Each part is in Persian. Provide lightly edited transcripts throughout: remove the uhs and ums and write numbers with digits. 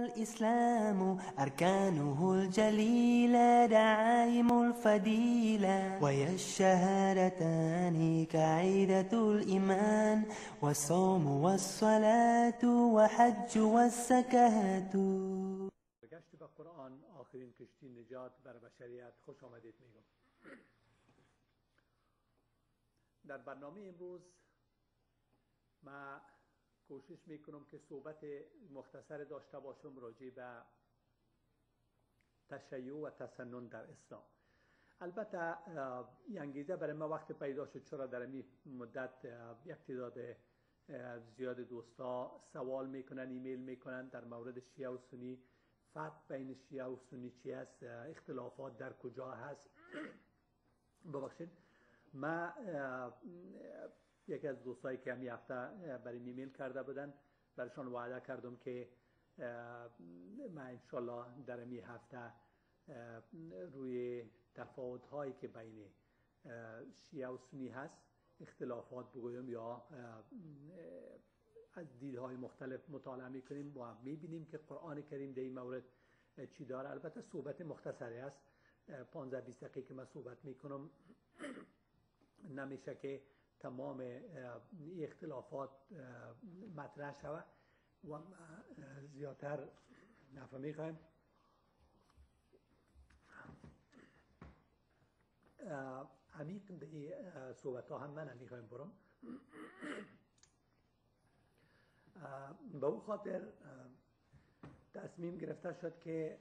الإسلام أركانه الجليلة دعائم الفضيلة وهي الشهادتان كعيدة الإيمان والصوم والصلاة وحج والزکات. گشت به قرآن آخرین کشتی نجات بر بشریت. خوش آمدید میگم. در برنامه امروز ما کوشش میکنم که صحبت مختصر داشته باشم راجع به تشیع و تسنن در اسلام. البته انگیزه برای ما وقت پیدا شد چرا در این مدت یک تعداد زیاد دوستا سوال میکنن، ایمیل میکنن در مورد شیعه و سنی، فرق بین شیعه و سنی چی است، اختلافات در کجا هست. ببخشید ما یکی از دوستایی که همین هفته برای ایمیل کرده بودن برایشان وعده کردم که ما انشالله در این هفته روی تفاوت هایی که بین شیعه و سنی هست اختلافات بگویم یا از دیدهای مختلف مطالعه میکنیم و میبینیم که قرآن کریم در این مورد چی داره. البته صحبت مختصری است، 15-20 دقیقه که من صحبت میکنم نمیشه که تمام اختلافات مطرح شود و زیادتر نفهم میخوایم عمیق به صحبت ها هم من میخوایم برم. به اون خاطر تصمیم گرفته شد که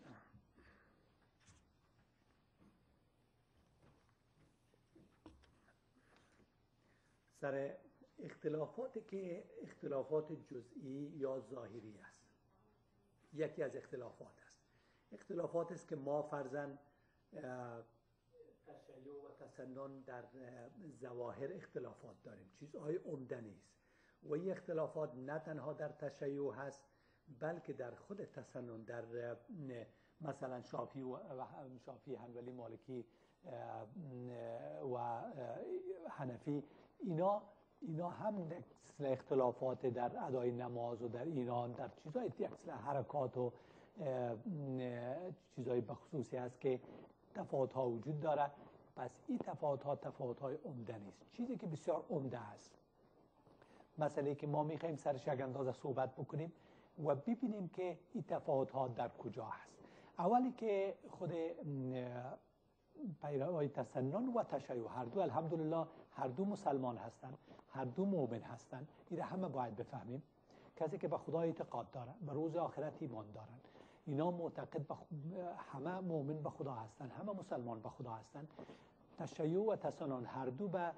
سر اختلافاتی که اختلافات جزئی یا ظاهری است، یکی از اختلافات است. اختلافات است که ما فرضاً تشیع و تسنن در ظواهر اختلافات داریم، چیزهای عمده نیست و این اختلافات نه تنها در تشیع هست بلکه در خود تسنن، در مثلا شافعی، حنبلی، مالکی و حنفی، اینا هم اختلافات در ادای نماز و در ایران در چیزهای حرکات و چیزهای بخصوصی هست که تفاوت ها وجود داره. پس این تفاوت های عمده نیست. چیزی که بسیار عمده است، مسئله که ما میخوایم سرش یک اندازه صحبت بکنیم و ببینیم که این تفاوت ها در کجا هست. اولی که خود پیروای تسنن و تشیع هر دو الحمدلله هر دو مسلمان هستند، هر دو مؤمن هستند. این همه باید بفهمیم. کسی که به خدا اعتقاد داره، به روز آخرت ایمان دارن، اینا معتقد همه مؤمن به خدا هستند، همه مسلمان به خدا هستند. تشیع و تسنن هر دو به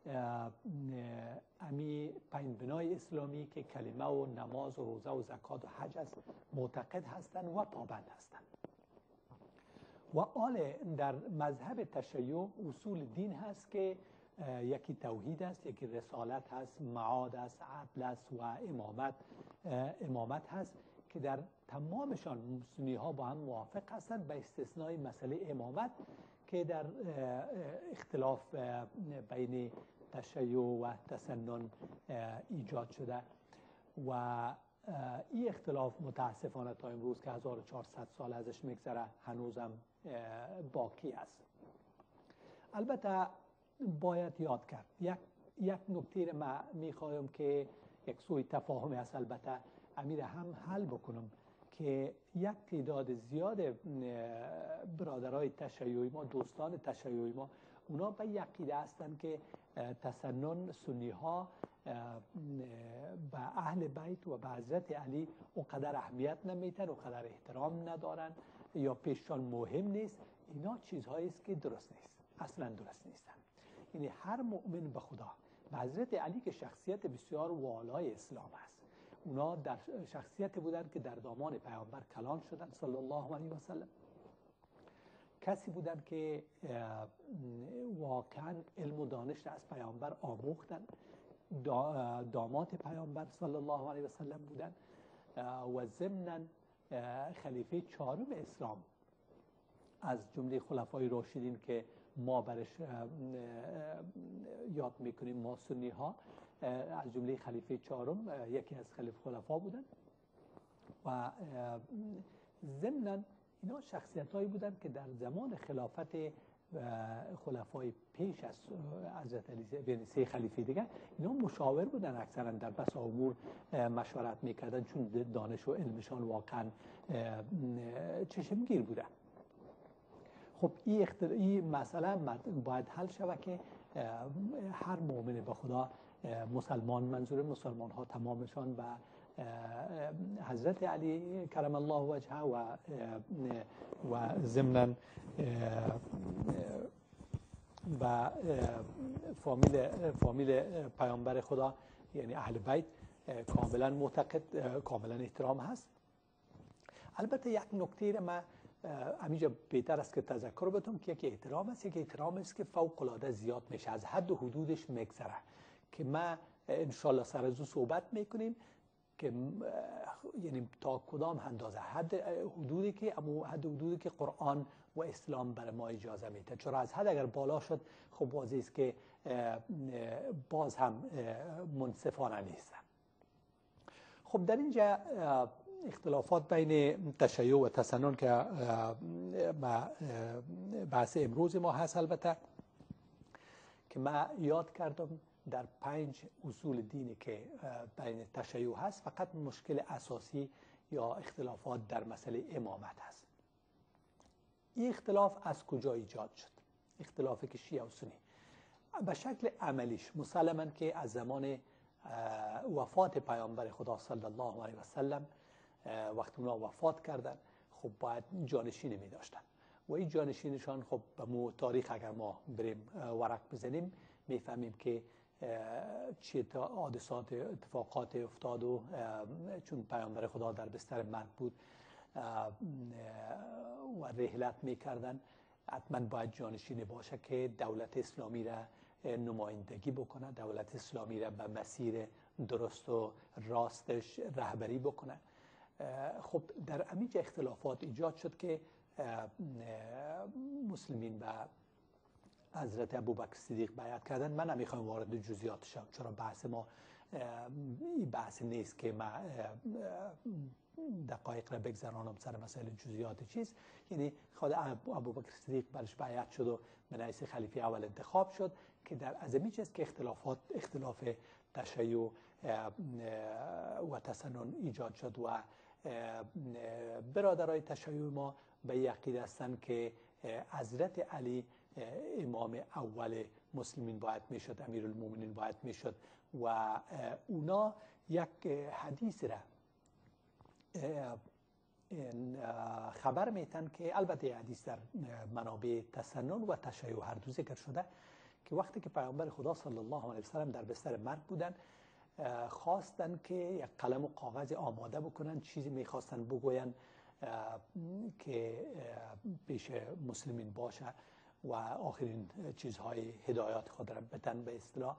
امی پنج بنای اسلامی که کلمه و نماز و روزه و زکات و حج است معتقد هستند و پابند هستند. و آل در مذهب تشیع اصول دین هست که یکی توحید است، یکی رسالت هست، معاد است، عدل است و امامت هست که در تمامشان سنی ها با هم موافق هستند به استثنای مسئله امامت که در اختلاف بین تشیع و تسنن ایجاد شده و این اختلاف متاسفانه تا امروز که 1400 سال ازش میگذره هنوزم باقی است. البته باید یاد کرد یک نکته ما میخوایم که یک سوء تفاهمی است، البته امیر هم حل بکنم که یک تعداد زیاد برادرای تشیعی ما، دوستان تشیعی ما، اونا به یقیده هستند که تسنن سنی ها به اهل بیت و به حضرت علی اونقدر اهمیت نمیتن، اونقدر احترام ندارن یا پیششان مهم نیست. اینا چیزهایی است که درست نیست، اصلا درست نیستن. یعنی هر مؤمن به خدا، به حضرت علی که شخصیت بسیار والای اسلام است، اونا در شخصیت بودن که در دامان پیامبر کلان شدن صلی الله علیه و سلم. کسی بودن که واقعا علم و دانش از پیامبر آموختن، داماد پیامبر صلی الله علیه و سلم بودن و ضمناً خلیفه چهارم اسلام از جمله خلفای راشدین که ما برش یاد میکنیم ما سنی ها، از جمله خلیفه چهارم یکی از خلفا بودن و ضمناً اینا شخصیت‌هایی بودند که در زمان خلافت خلفای پیش از حضرت علی یعنی سه خلیفه دیگه اینا مشاور بودن، اکثرا در بس امور مشورت میکردن چون دانش و علمشان واقعا چشمگیر بودن. خب این مسئله باید حل شود که هر مؤمن به خدا مسلمان، منظور مسلمان ها تمامشان و حضرت علی کرم الله وجهه و ضمناً و فامیل پیامبر خدا یعنی اهل بیت کاملا معتقد، کاملا احترام هست. البته یک نکته ما همینجا بهتر است که تذکر بدم که یک احترام است، یک احترام است که فوق العاده زیاد میشه، از حد و حدودش میگذره که ما انشالله سر از او صحبت میکنیم که یعنی تا کدام اندازه حد حدودی که قرآن و اسلام برای ما اجازه میده، چرا از حد اگر بالا شد خب واضح است که باز هم منصفانه نیست. خب در اینجا اختلافات بین تشیع و تسنن که بحث امروز ما هست، البته که من یاد کردم در 5 اصول دینی که بین تشیع هست فقط مشکل اساسی یا اختلافات در مسئله امامت هست. این اختلاف از کجا ایجاد شد؟ اختلافی که شیعه و سنی به شکل عملیش مسلماً که از زمان وفات پیامبر خدا صلی الله علیه و سلم وقتی اونا وفات کردن خب باید جانشینی می داشتن و این جانشینشان خب به تاریخ اگر ما بریم ورق بزنیم میفهمیم که چه حادثات اتفاقات افتاد و چون پیامبر خدا در بستر مرگ بود و رحلت میکردن حتما باید جانشینی باشه که دولت اسلامی را نمایندگی بکنه، دولت اسلامی را به مسیر درست و راستش رهبری بکنه. خب در همینجا اختلافات ایجاد شد که مسلمین به حضرت ابوبکر صدیق بیعت کردن. من نمیخوام وارد جزئیات شم چرا بحث ما این بحث نیست که من دقایق را بگذرانم سر مسائل جزئیات چیز، یعنی خود ابوبکر صدیق برش بیعت شد و به رئیس خلیفه اول انتخاب شد که در از این چیز که اختلاف تشیع و تسنن ایجاد شد و برادرای تشیع ما به یقین هستند که حضرت علی امام اول مسلمین باید میشد، امیرالمومنین باید میشد و اونا یک حدیث را خبر میتن که البته حدیث در منابع تسنن و تشیع هر دو ذکر شده که وقتی که پیامبر خدا صلی الله علیه وسلم در بستر مرگ بودن خواستن که یک قلم و کاغذ آماده بکنن، چیزی میخواستن بگوین که پیش مسلمین باشه و آخرین چیزهای هدایات خود را بدن به اصطلاح.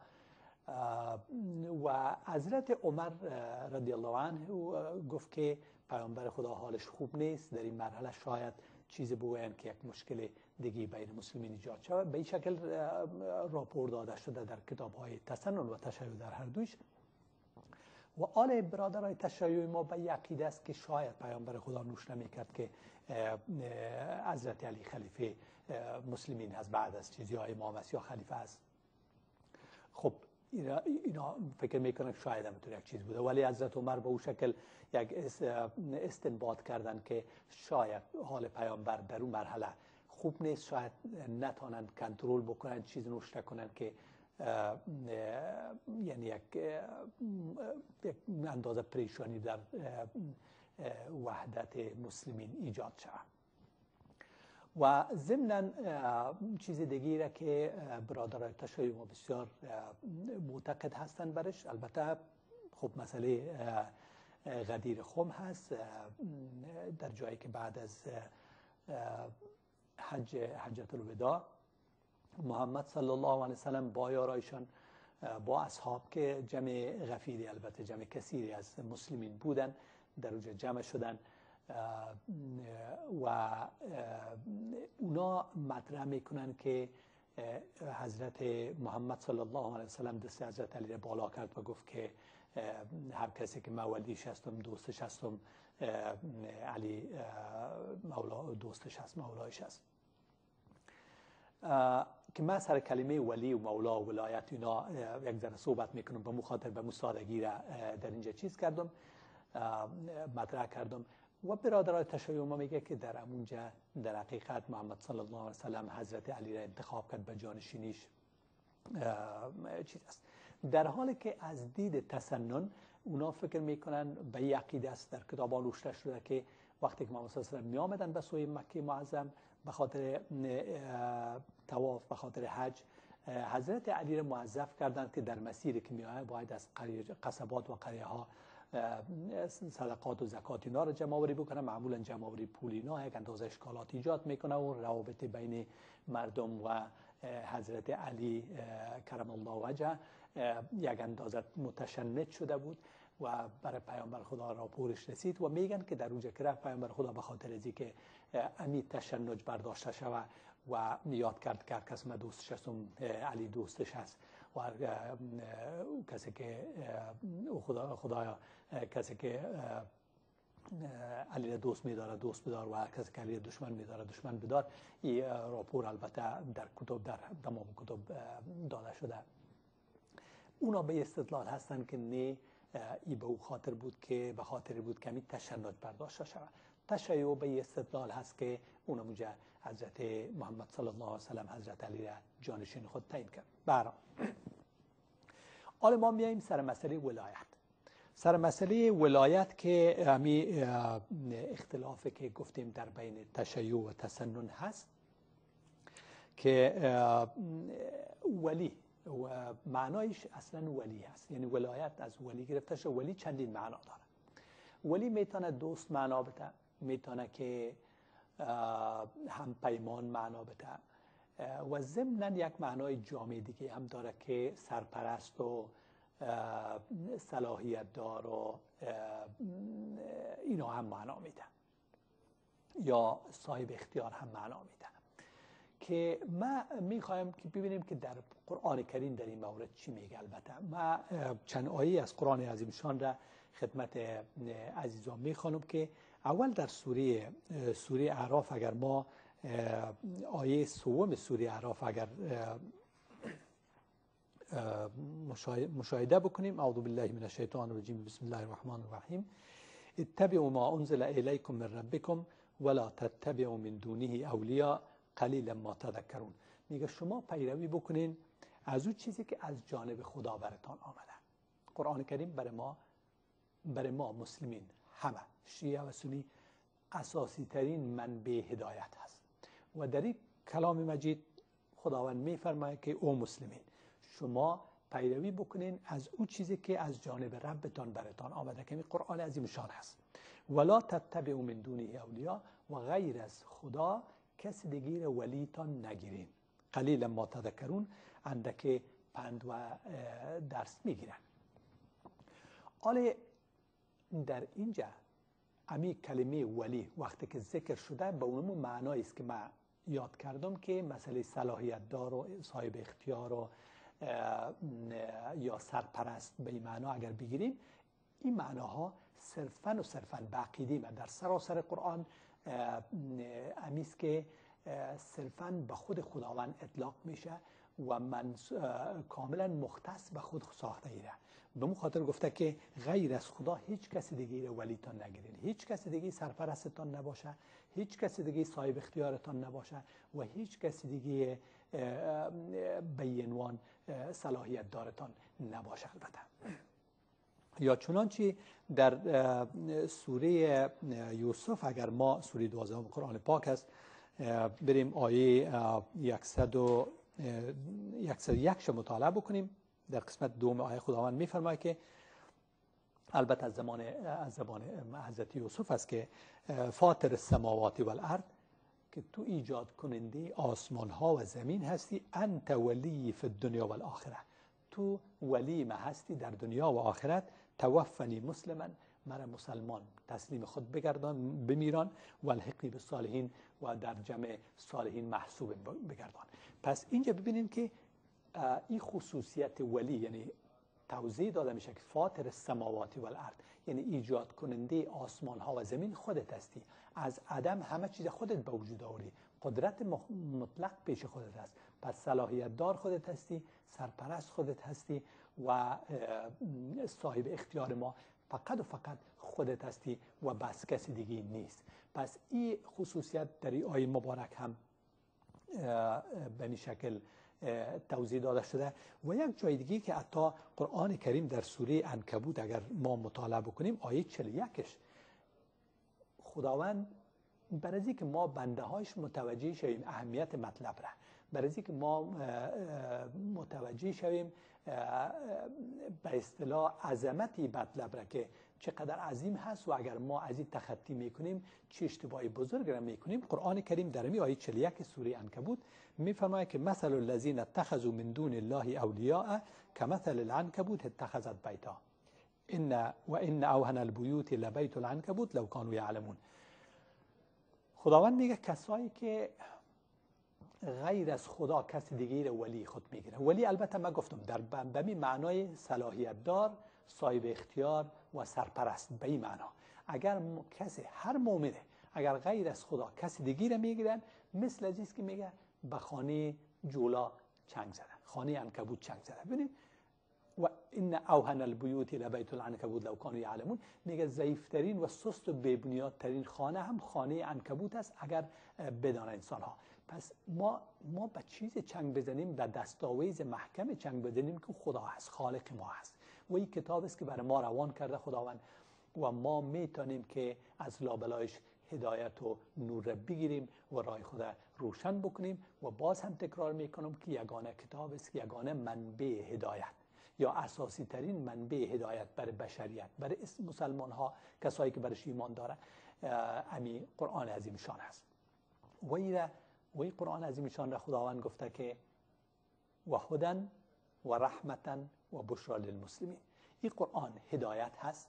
و حضرت عمر رضی الله عنه گفت که پیامبر خدا حالش خوب نیست، در این مرحله شاید چیزی بگوین که یک مشکل دیگه بین مسلمین ایجاد شود. به این شکل راپور داده شده در کتاب‌های تسنن و تشیع در هر دوش. و آل برادرای تشیع ما به عقیده است که شاید پیامبر خدا نوش نمی‌کرد که حضرت علی خلیفه مسلمین هست بعد از چیزی های امام است یا خلیفه است. خب اینا فکر میکنن شاید هم یک چیز بوده، ولی حضرت عمر به اون شکل یک استنباط کردن که شاید حال پیامبر در اون مرحله خوب نیست، شاید نتونن کنترل بکنن، چیز نوش نکنن که یعنی یک اندازه پریشانی در وحدت مسلمین ایجاد شود. و ضمناً چیز دیگه را که برادرای تشیع ما بسیار معتقد هستند برش، البته خب مسئله غدیر خم هست در جایی که بعد از حجت الوداع محمد صلی الله علیه وسلم با یارایشان با اصحاب که جمع غفیری البته جمع کثیری از مسلمین بودن در اونجا جمع شدن و اونا مطرح میکنن که حضرت محمد صلی الله علیه وسلم دست حضرت علی را بالا کرد و گفت که هر کسی که من ولیش هستم، دوستش هستم، علی دوستش هست، مولایش هست. که من سر کلمه ولی و مولا و ولایت اینا یک ذره صحبت میکنم، به مخاطر به مصادقی را در اینجا چیز کردم، مطرح کردم. و برادرای تشیع ما میگه که در اونجا در حقیقت محمد صلی الله علیه و سلم حضرت علی را انتخاب کرد به جانشینیش چیز است. در حالی که از دید تسنن اونا فکر میکنن به یک عقیده است، در کتابان نوشته شده که وقتی که محمد صلی الله علیه و سلم می آمدن به سوی مکه معظم به خاطر طواف، به خاطر حج، حضرت علی را موظف کردند که در مسیری که می آید باید از قصبات و قریه ها صدقات و زکات اینا رو جمع آوری بکنه. معمولا جمع آوری پول اینا یک اندازه اشکالات ایجاد میکنه و روابط بین مردم و حضرت علی کرم الله وجهه یک اندازه متشنج شده بود و برای پیامبر خدا راپورش رسید و میگن که در اونجا که رفت پیامبر خدا به خاطر از اینکه امی تشنج برداشته شود و یاد کرد که هر کس من دوستش هستم، علی دوستش هست و کسی که خدایا کسی که علی دوست می‌داره دوست بدار و هر کسی که علی دشمن می‌داره دشمن بدار. این راپور البته در کتب، در تمام کتب داده شده. اونا به استدلال هستن که نه، ای به او خاطر بود که به خاطر بود که می تشنج برداشته شود. تشیع به استدلال هست که اونا موجه حضرت محمد صلی الله علیه و سلم حضرت علی را جانشین خود تعیین کرد. برام حالا ما میاییم سر مسئله ولایت. سر مسئله ولایت که همی اختلافی که گفتیم در بین تشیع و تسنن هست که ولی و معنایش اصلا ولی هست، یعنی ولایت از ولی گرفته شده. ولی چندین معنا داره. ولی میتونه دوست معنا بده، میتونه که هم پیمان معنا بده و ضمناً یک معنای جامع دیگه هم داره که سرپرست و صلاحیت دار و اینا هم معنا میده، یا صاحب اختیار هم معنا میده. که ما میخوایم که ببینیم که در قرآن کریم در این مورد چی میگه. البته ما چند آیه از قرآن عظیم شان را خدمت عزیزان میخوانم که اول در سوره اعراف اگر ما آیه سوم سوره اعراف اگر مشاهده بکنیم، اعوذ بالله من الشیطان الرجیم، بسم الله الرحمن الرحیم، اتبعوا ما انزل الیکم من ربکم ولا تتبعوا من دونه اولیاء قلیلا ما تذکرون. میگه شما پیروی بکنین از اون چیزی که از جانب خدا براتان آمده. قرآن کریم برای ما مسلمین همه شیعه و سنی اساسی ترین منبع هدایت هست و در این کلام مجید خداوند میفرماید که او مسلمین شما پیروی بکنین از اون چیزی که از جانب ربتان براتان آمده که قرآن عظیم شان هست. ولا تتبعوا من دونه اولیاء، و غیر از خدا کسی دیگه ولیتان نگیرین. قلیلا ما تذکرون، اندک پند و درس میگیرن. حالا در اینجا امی کلمه ولی وقتی که ذکر شده به اونمون معنایی است که من یاد کردم که مسئله صلاحیت دار و صاحب اختیار و یا سرپرست به این معنا اگر بگیریم، این معناها صرفاً و صرفاً به عقیده من در سراسر قرآن امیست که صرفاً به خود خداوند اطلاق میشه و من کاملا مختص به خود ساخته ایره. به اون خاطر گفته که غیر از خدا هیچ کسی دیگه ولیتان نگیرین، هیچ کسی دیگه سرپرستتان نباشه، هیچ کسی دیگه صاحب اختیارتان نباشه و هیچ کسی دیگه به عنوان صلاحیت دارتان نباشه. البته یا چنانچه در سوره یوسف اگر ما سوره 12 قرآن پاک است بریم آیه 101 مطالعه بکنیم. در قسمت دوم آیه خداوند میفرماید که البته از زبان حضرت یوسف است که فاطر السماوات والارض، که تو ایجاد کننده آسمان ها و زمین هستی، انت ولی فی الدنیا والآخره، تو ولی ما هستی در دنیا و آخرت، توفنی مسلما، مرا مسلمان تسلیم خود بگردان بمیران، و الحقی بالصالحین، و در جمع صالحین محسوب بگردان. پس اینجا ببینیم که این خصوصیت ولی یعنی توضیح داده میشه که فاطر السماوات و الارض، یعنی ایجاد کننده آسمان ها و زمین خودت هستی، از عدم همه چیز خودت به وجود آوردی، قدرت مطلق پیش خودت هست، پس صلاحیت دار خودت هستی، سرپرست خودت هستی و صاحب اختیار ما فقط و فقط خودت هستی و بس کسی دیگه نیست. پس این خصوصیت در این آیه مبارک هم به این شکل توضیح داده شده. و یک جای دیگه که حتی قرآن کریم در سوره عنکبوت اگر ما مطالعه بکنیم آیه 41ش خداوند برای از اینکه ما بنده هاش متوجه شویم اهمیت مطلب را، برای از اینکه ما متوجه شویم به اصطلاح عظمتی مطلب را که چقدر عظیم هست و اگر ما از این تخطی میکنیم چه اشتباهی بزرگ را میکنیم، قرآن کریم در می آیه 41 سوره عنکبوت میفرماید که مثل الذین اتخذوا من دون الله اولیاء کمثل العنکبوت اتخذت بیتا ان اوهن البیوت لبیت العنکبوت لو کانوا یعلمون. خداوند میگه کسایی که غیر از خدا کسی دیگه رو ولی خود میگیره. ولی البته من گفتم در به این معنای صلاحیت دار، صاحب اختیار و سرپرست، به این معنا. اگر کسی هر مؤمنه اگر غیر از خدا کسی دیگه رو میگیرن، مثل عزیز که میگه به خانه جولا چنگ زدن، خانه عنکبوت چنگ زدن. ببینید و ان اوهن البیوت لبیت العنکبوت لو کانوا یعلمون، میگه ضعیفترین و سست و بی‌بنیادترین خانه هم خانه عنکبوت است اگر بدانه انسان ها. پس ما به چیز چنگ بزنیم، به دستاویز محکم چنگ بزنیم که خدا هست، خالق ما هست و این کتاب است که برای ما روان کرده خداوند و ما میتونیم که از لابلایش هدایت و نور را بگیریم و راه خدا روشن بکنیم. و باز هم تکرار میکنم که یگانه کتاب است که یگانه منبع هدایت یا اساسی ترین منبع هدایت برای بشریت، برای مسلمان ها، کسایی که برش ایمان داره، امی قرآن عظیم شان است. و این قرآن عظیم شان را خداوند گفته که و هدن و رحمتن و بشرا للمسلمین. این قرآن هدایت هست،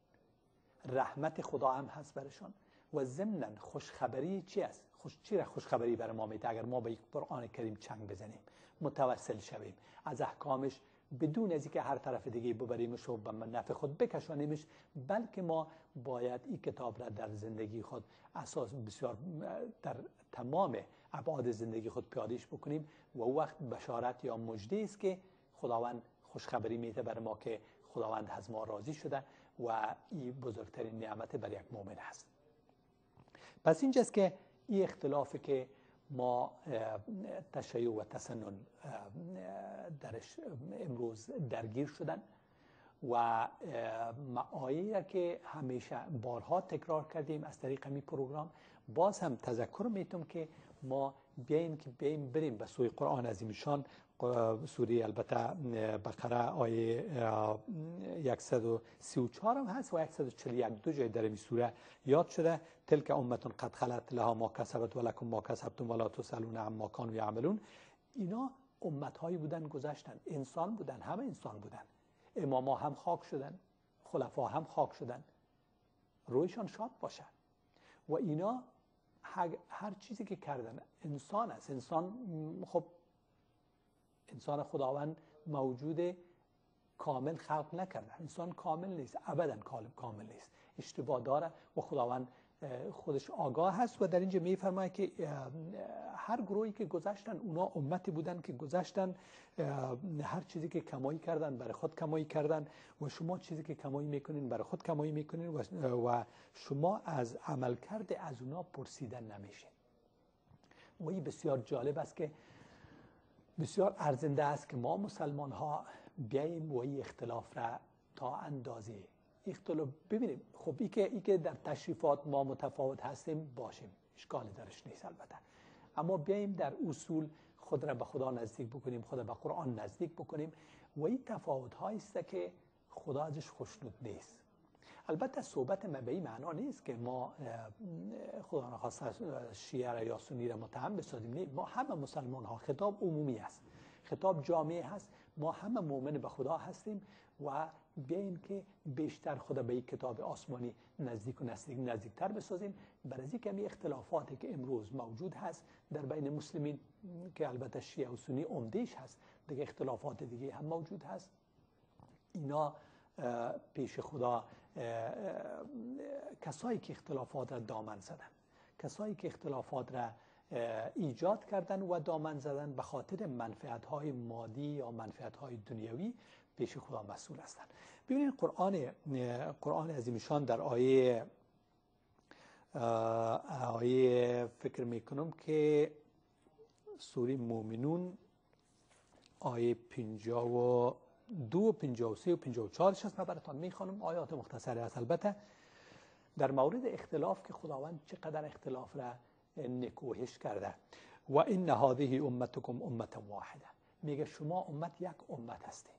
رحمت خدا هم هست برشان و ضمناً خوشخبری چی است؟ چی خوشخبری برای ما میده اگر ما به این قرآن کریم چنگ بزنیم، متوسل شویم از احکامش، بدون از اینکه هر طرف دیگه ببریمش و به نفع خود بکشانیمش، بلکه ما باید این کتاب را در زندگی خود اساس بسیار در تمام ابعاد زندگی خود پیادهش بکنیم و وقت بشارت یا مژده است که خداوند خوشخبری میده برای ما که خداوند از ما راضی شده و این بزرگترین نعمت برای یک مؤمن است. پس اینجاست که این اختلافی که ما تشیع و تسنن درش امروز درگیر شدن و آیه که همیشه بارها تکرار کردیم از طریق همین پروگرام، باز هم تذکر میتونم که ما بیاییم بریم به سوی قرآن عظیم شان. سوره البته بقره آیه 134 هم هست و 141 دو جای در این سوره یاد شده تلک امتون قد خلت لها ما کسبت و لکم ما کسبتم ولا تسألون عما کانوا یعملون. اینا امت‌هایی بودن گذشتن، انسان بودن، همه انسان بودن، اماما هم خاک شدن، خلفا هم خاک شدن، رویشان شاد باشه. و اینا هر چیزی که کردن انسان است. انسان خب انسان خداوند موجود کامل خلق نکرده، انسان کامل نیست، ابدا کامل نیست، اشتباه داره و خداوند خودش آگاه هست. و در اینجا میفرماید که هر گروهی که گذشتن اونا امتی بودن که گذشتن، هر چیزی که کمایی کردن برای خود کمایی کردن و شما چیزی که کمایی میکنین برای خود کمایی میکنین و شما از عمل کرده از اونا پرسیدن نمیشین. و این بسیار جالب است که بسیار ارزنده است که ما مسلمان ها بیاییم و این اختلاف را تا اندازه اختلاف ببینیم. خب ای که در تشریفات ما متفاوت هستیم باشیم، اشکالی درش نیست البته، اما بیاییم در اصول خود را به خدا نزدیک بکنیم، خود را به قرآن نزدیک بکنیم و این تفاوت هایی است که خدا ازش خوشنود نیست. البته صحبت ما به این معنا نیست که ما خدا نخواسته شیعه یا سنی را متهم بسازیم. نه، ما همه مسلمان ها، خطاب عمومی است، خطاب جامعه هست، ما همه مؤمن به خدا هستیم و بیاییم که بیشتر خدا به این کتاب آسمانی نزدیکتر بسازیم. برای از اینکه اختلافاتی که امروز موجود هست در بین مسلمین که البته شیعه و سنی عمدهش هست، دیگه اختلافات دیگه هم موجود هست، اینا پیش خدا کسایی که اختلافات را دامن زدن، کسایی که اختلافات را ایجاد کردن و دامن زدن به خاطر منفعت‌های مادی یا منفعت‌های دنیوی پیش خدا مسئول هستند. ببینید قرآن عظیم شان در آیه فکر میکنم که سوره مومنون آیه 52 53 و 54 هست. من براتون میخوانم، آیات مختصری است البته، در مورد اختلاف که خداوند چقدر اختلاف را نکوهش کرده. و ان هذه امتکم امه واحده، میگه شما امت یک امت هستید.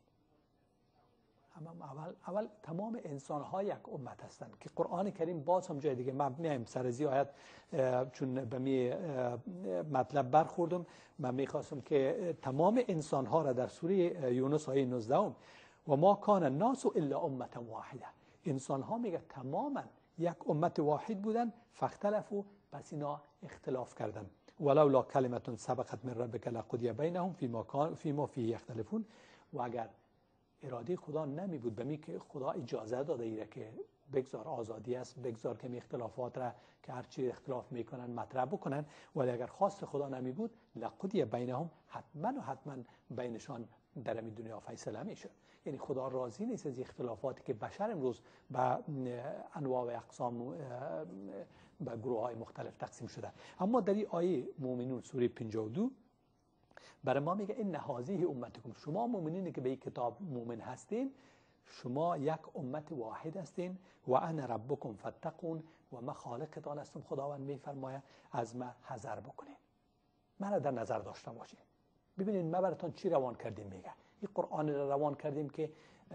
اول تمام انسان ها یک امت هستند که قرآن کریم باز هم جای دیگه، من میایم سر از آیت چون به می مطلب برخوردم، من میخواستم که تمام انسان ها را در سوره یونس آیه 19 و ما کان الناس الا امه واحده، انسان ها میگه تماما یک امت واحد بودن، فاختلفوا، پس اینا اختلاف کردن. ولولا کلمه سبقت من ربک لقضی بینهم فیما فیه یختلفون، و اگر اراده خدا نمی بود به می که خدا اجازه داده ایره که بگذار آزادی است، بگذار که می اختلافات را که هر چی اختلاف میکنن مطرح بکنن، ولی اگر خواست خدا نمی بود لقضی بینهم، حتما بینشان در این دنیا فیصله میشه. یعنی خدا راضی نیست از اختلافاتی که بشر امروز به انواع و اقسام به گروه های مختلف تقسیم شده. اما در این آیه مومنون سوره 52 برای ما میگه ان هذه امتکم، شما مؤمنینی که به این کتاب مؤمن هستین، شما یک امت واحد هستین. و انا ربکم فاتقون، و من خالقتان هستم. خداوند میفرماید از من حذر بکنین، من در نظر داشته باشین. ببینید ما براتون چی روان کردیم، میگه این قرآن رو روان کردیم که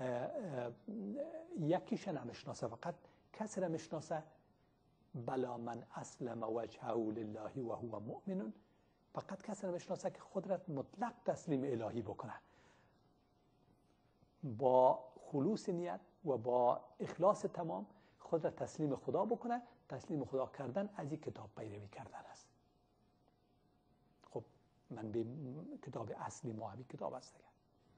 یکیش نمیشناسه، فقط کسی را میشناسه، بلا من اسلم وجهه لله و هو مؤمن، فقط کسی را میشناسه که خود را مطلق تسلیم الهی بکنه، با خلوص نیت و با اخلاص تمام خود را تسلیم خدا بکنه. تسلیم خدا کردن از این کتاب پیروی کردن است. خب من به کتاب اصلی ما همین کتاب است دیگه.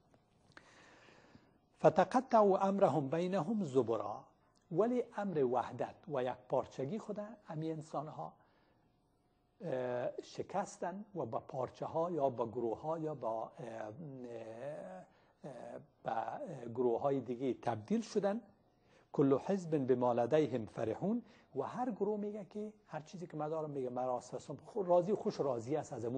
فتقطعوا امرهم بینهم زبرا، ولی امر وحدت و یک پارچگی خدا امی انسان ها شکستن و با پارچه ها یا با گروه ها یا با گروه های دیگه تبدیل شدن. کل حزب بما لدیهم فرحون، و هر گروه میگه که هر چیزی که من دارم میگه من راست هستم، راضی و خوش راضی است از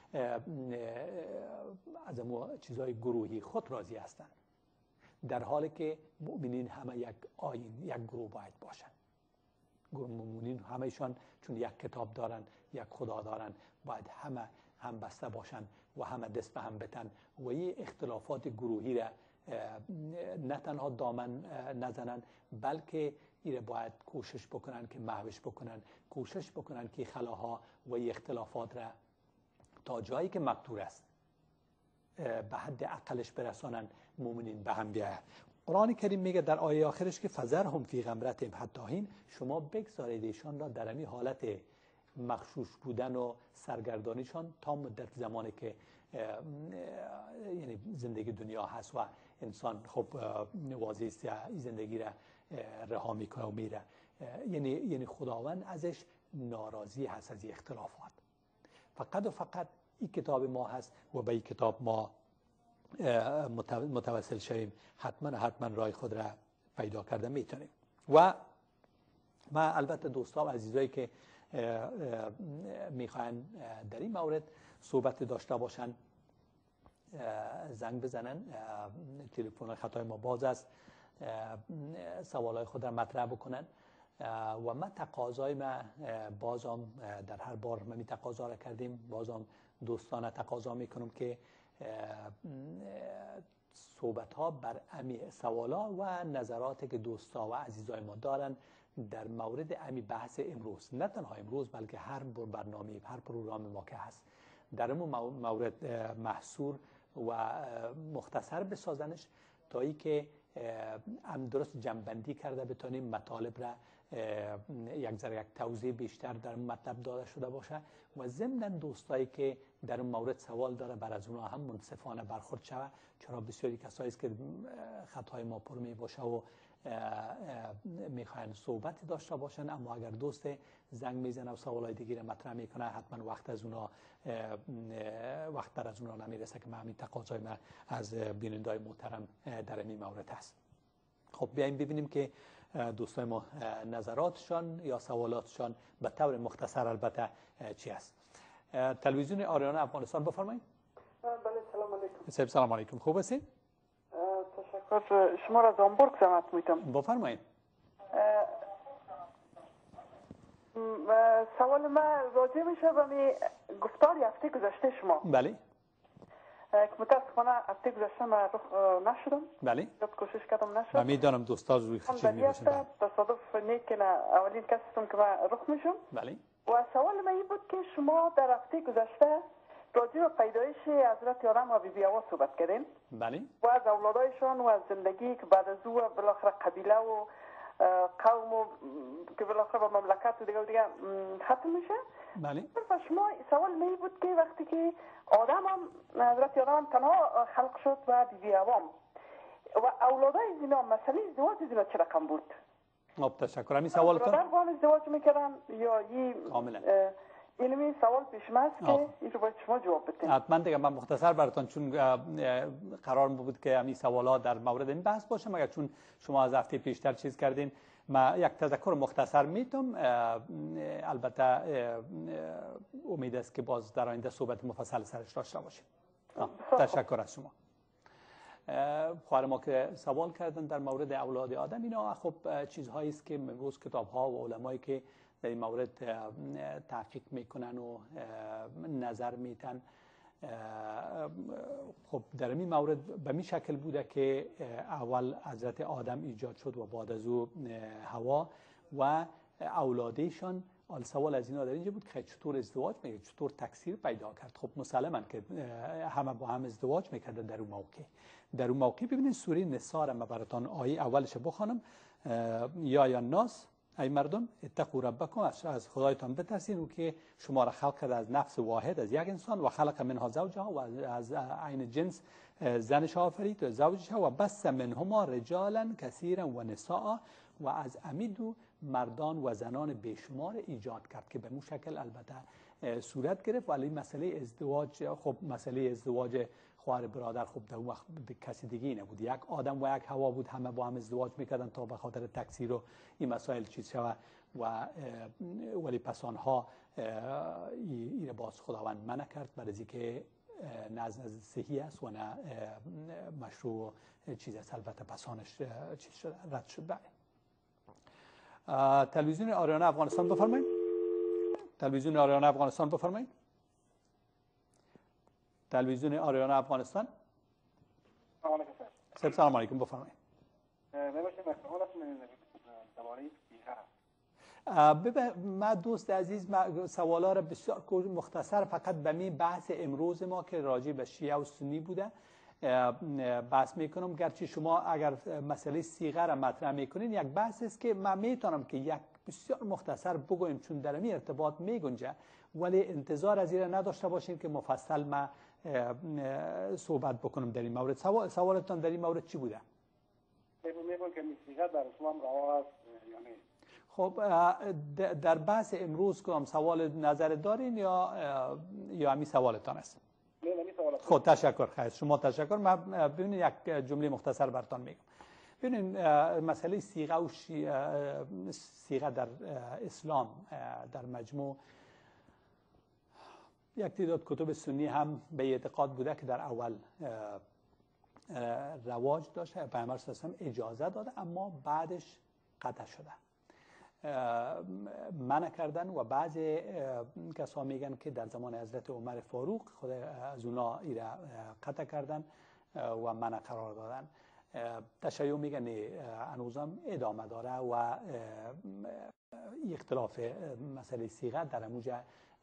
امو چیزای گروهی خود راضی هستن، در حالی که مؤمنین همه یک آیین، یک گروه باید باشن. مؤمنین همهشان چون یک کتاب دارن، یک خدا دارن، باید همه هم بسته باشن و همه دست به هم بتن و این اختلافات گروهی را نه تنها دامن نزنن، بلکه ایره باید کوشش بکنن که محوش بکنن، کوشش بکنن که خلاها و اختلافات را تا جایی که مقدور است به حد اقلش برسانن، مؤمنین به هم بیاید. قرآن کریم میگه در آیه آخرش که فذرهم فی غمرتهم حتی حین، شما بگذارید ایشان را در این حالت مغشوش بودن و سرگردانیشان تا مدت زمانی که یعنی زندگی دنیا هست و انسان خب واضح است زندگی را رها میکنه و میره. یعنی خداوند ازش ناراضی هست از اختلافات. فقط این کتاب ما هست و به این کتاب ما متوسل شویم، حتما راه خود را پیدا کرده میتونیم. و ما البته دوستان عزیزایی که میخواین در این مورد صحبت داشته باشن زنگ بزنن، تلفن خطای ما باز است، سوالای خود را مطرح بکنن و ما تقاضای ما بازم در هر بار ما تقاضا را کردیم، بازم دوستانه تقاضا میکنم که صحبت ها بر امی سوالا و نظراتی که دوستا و عزیزای ما دارن در مورد امی بحث امروز، نه تنها امروز بلکه هر برنامه، هر پروگرام ما که هست، در اون مورد محصور و مختصر بسازنش تا ای که هم درست جنبندی کرده بتونیم مطالب را یک توضیح بیشتر در مطلب داده شده باشه و ضمن دوستایی که در اون مورد سوال داره بر از اونها هم منصفانه برخورد شود، چرا بسیاری کسایی است که خطای ما پر می باشه و میخواین صحبتی داشته باشن، اما اگر دوست زنگ میزنه و سوالای دیگه مطرح میکنه حتما وقت بر از اونها نمیرسه که همین تقاضای من از بینندای محترم در این مورد هست. خب بیایم ببینیم که دوستای ما نظراتشان یا سوالاتشان به طور مختصر البته چی است. تلویزیون آریانا افغانستان بفرمایید. بله سلام علیکم. سلام علیکم، خوب هستید؟ تشکر. شما را از هامبورگ زحمت میتم. بفرمایید. سوال من راجع میشه به گفتار هفته گذشته شما. بله. که متاسفانه هفته گذشته من رخ نشدم. بله. کوشش کردم نشد. من میدانم دوستا روی خطی میباشند. تصادف نیست که اولین کسی هستم که من رخ میشم. بله. و سوال من این بود که شما در هفته گذشته راجع به پیدایش حضرت آدم و بیبی حوا صحبت کردین. بله. و از اولادایشان و از زندگی که بعد از او بالاخره قبیله و قوم و که بالاخره با مملکت و دیگه ختم میشه. بله. شما سوال می بود که وقتی که آدم هم حضرت آدم هم تنها خلق شد و بیبی حوا و اولادای زینا مسئله ازدواج زینا چه رقم بود؟ تشکر. همین سوالتون برادر با هم ازدواج میکردن یا کاملا علمی سوال پیش است که این رو باید شما جواب بدید. حتما دیگه من مختصر براتون، چون قرار بود که همین سوالات در مورد این بحث باشه، مگر چون شما از هفته پیشتر چیز کردین ما یک تذکر مختصر میتم. البته امید است که باز در آینده صحبت مفصل سرش داشته باشیم. تشکر از شما. خواهر ما که سوال کردن در مورد اولاد آدم، اینا خب چیزهایی است که امروز کتاب ها و علمایی که در این مورد تحقیق میکنن و نظر میتن، خب در این مورد به می شکل بوده که اول حضرت آدم ایجاد شد و بعد از او حوا و اولادشان. سوال از اینا در اینجا بود که چطور ازدواج میکرد، چطور تکثیر پیدا کرد. خب مسلما که همه با هم ازدواج میکردن در اون موقع. ببینید سوره نساء را من براتون آیه اولش بخوانم. یا الناس، ای مردم، اتقوا ربکم، از خدایتان بترسید او که شما را خلق کرده از نفس واحد، از یک انسان، و خلق منها زوجها، و از عین جنس زنش آفرید و زوجها، و بث منهما رجالا کثیرا و نساء، و از امیدو مردان و زنان بیشمار ایجاد کرد که به مو شکل البته صورت گرفت. ولی مسئله ازدواج، خب مسئله ازدواج خواهر برادر خب در اون وقت کسی دیگه نبود، یک آدم و یک حوا بود، همه با هم ازدواج میکردن تا به خاطر تکثیر و این مسائل چیز شود. ولی پس آنها این باز خداوند منع کرد، برای اینکه نه از صحیح است و نه مشروع چیز است. البته پسانش چیز شد، رد شد. بله. تلویزیون آریانا افغانستان بفرمایید. تلویزیون آریانا افغانستان بفرمایید. تلویزیون آریانا افغانستان. سلام علیکم، بفرمایید. من دوست عزیز، سوالا را بسیار مختصر فقط به می بحث امروز ما که راجع به شیعه و سنی بوده بحث میکنم. گرچه شما اگر مسئله صیغه را مطرح میکنین، یک بحث است که من میتونم که یک بسیار مختصر بگویم چون در این ارتباط میگنجه، ولی انتظار از این نداشته باشین که مفصل ما صحبت بکنم در این مورد. سوالتان در این مورد چی بوده؟ میگن که صیغه در اسلام روا است یا نه؟ خب در بحث امروز کدام سوال نظر دارین یا همین سوالتان است؟ خب تشکر. خیر شما تشکر. من ببینید یک جمله مختصر براتون میگم. ببینید مسئله صیغه و صیغه در اسلام در مجموع یک تعداد کتب سنی هم به اعتقاد بوده که در اول رواج داشته، پیامبر صلی الله علیه و اجازه داده، اما بعدش قطع شده، منع کردن. و بعضی کسا میگن که در زمان حضرت عمر فاروق خود از اونا ایره قطع کردن و منع قرار دادن. تشیع میگن هنوزم ادامه داره و اختلاف مسئله صیغه در موجه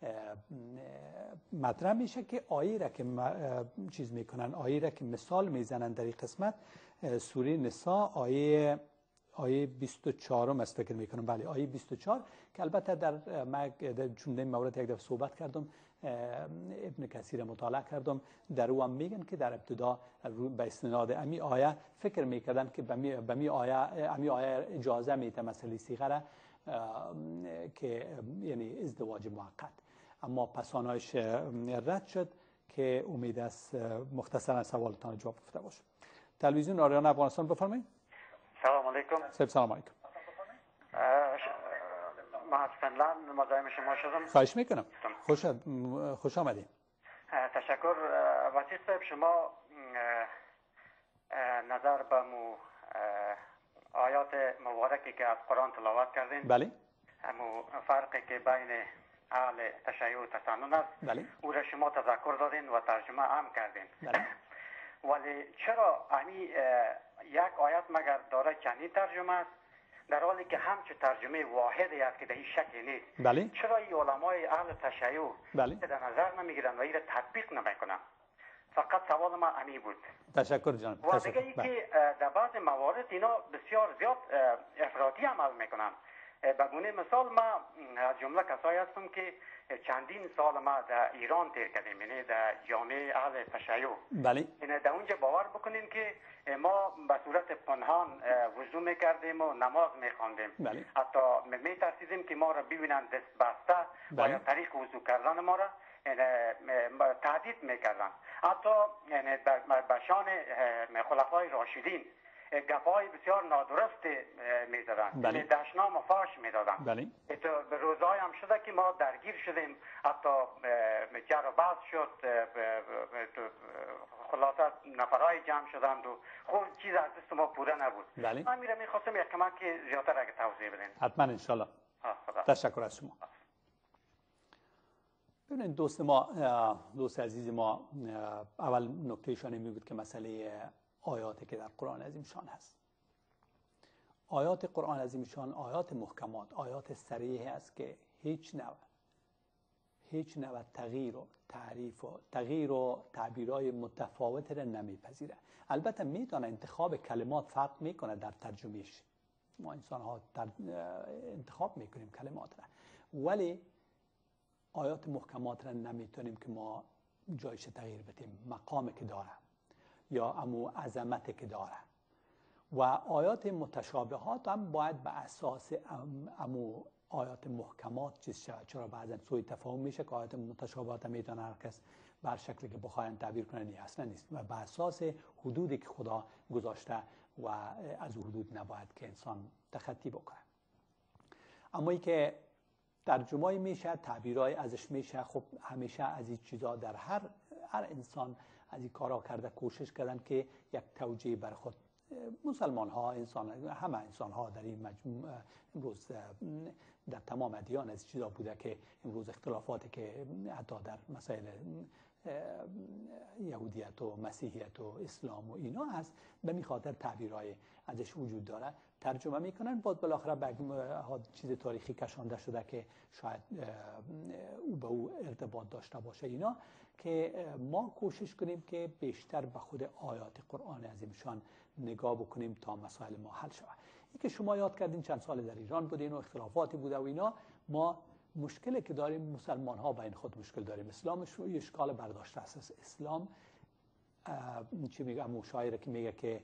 مطرح میشه که آیه را که چیز میکنن، آیه را که مثال میزنن در این قسمت، سوره نساء آیه آیه 24 است فکر میکنم. بله آیه 24 که البته چون این مورد یک دفعه صحبت کردم، ابن کثیر مطالعه کردم، در او هم میگن که در ابتدا به استناد امی آیه فکر میکردن که امی آیه اجازه میده مسئله صیغه که یعنی ازدواج موقت، اما پسانایش رد شد که امید است مختصرا سوالتان جواب گفته باشه. تلویزیون آریانا افغانستان بفرمایید. سلام علیکم. سلام علیکم. ما از فنلند مزاحم شما شدم. خواهش میکنم. خوش آمدید. تشکر. وسیق صاحب، شما نظر به آیات مبارکی که از قرآن تلاوت کردین، بله، همو فرقی که بین اهل تشیع و تسنن است، بله، او را شما تذکر دادین و ترجمه هم کردین. بله. ولی چرا یک آیت مگر داره چندین ترجمه است، در حالی که همچه ترجمه واحدی است که در این شکلی نیست؟ بله. چرا این علمای اهل تشیع بله در نظر نمیگیرن و این را تطبیق نمیکنن؟ فقط سوال ما امی بود. تشکر جان. و دیگه ای که در بعض موارد اینا بسیار زیاد افراطی عمل میکنن. به گونه مثال، ما از جمله کسایی هستم که چندین سال ما در ایران تیر کردیم، یعنی در جامعه اهل تشیع. بله. یعنی در اونجا باور بکنین که ما به صورت پنهان وضو میکردیم و نماز میخواندیم. بله. حتی میترسیدیم که ما را ببینن دست بسته. بله. و یا طریق وضو کردن ما را تهدید میکردن. حتی یعنی به شان خلفای راشدین گپای بسیار نادرست میزدن. بله. یعنی دشنام و فاش میدادن. بله. به روزهای هم شده که ما درگیر شدیم، حتی جر و بحث شد، خلاصه نفرهای جمع شدند و خود چیز از دست ما پوره نبود. بله. من میرم میخواستم یک کمک زیادتر اگه توضیح بدین. حتما انشالله. تشکر از شما. ببینید دوست عزیز ما، اول نکتهشان این بود که مسئله آیاتی که در قرآن عظیمشان هست. آیات قرآن عظیمشان آیات محکمات، آیات صریح است که هیچ نوع تغییر و تعریف و تغییر و تعبیرهای متفاوت را نمیپذیره. البته میتونه انتخاب کلمات فرق میکنه در ترجمهش، ما انسان ها انتخاب میکنیم کلمات را، ولی آیات محکمات را نمیتونیم که ما جایش تغییر بدیم، مقامی که داره یا امو عظمتی که داره. و آیات متشابهات هم باید به اساس امو آیات محکمات چیز شود. چرا بعضا سوء تفاهم میشه که آیات متشابهات میتونه هر کس بر شکلی که بخواین تعبیر کنه، نه اصلا نیست، و به اساس حدودی که خدا گذاشته و از حدود نباید که انسان تخطی بکنه. اما ای که ترجمه میشه، تعبیرای ازش میشه، خب همیشه از این چیزا در هر انسان از این کارا کرده، کوشش کردن که یک توجیه بر خود، مسلمان ها، همه انسان ها در این امروز در تمام ادیان از چیزا بوده که امروز اختلافاتی که حتی در مسائل یهودیت و مسیحیت و اسلام و اینا هست، به می خاطر تعبیرهای ازش وجود داره ترجمه میکنن. باز بالاخره به چیز تاریخی کشانده شده که شاید او به او ارتباط داشته باشه اینا، که ما کوشش کنیم که بیشتر به خود آیات قرآن عظیمشان نگاه بکنیم تا مسائل ما حل شود. این که شما یاد کردین چند سال در ایران بودین و اختلافاتی بوده و اینا، ما مشکلی که داریم، مسلمان ها بین خود مشکل داریم. اسلامش رو اشکال برداشته است. اسلام چی میگه؟ مشاعره که میگه که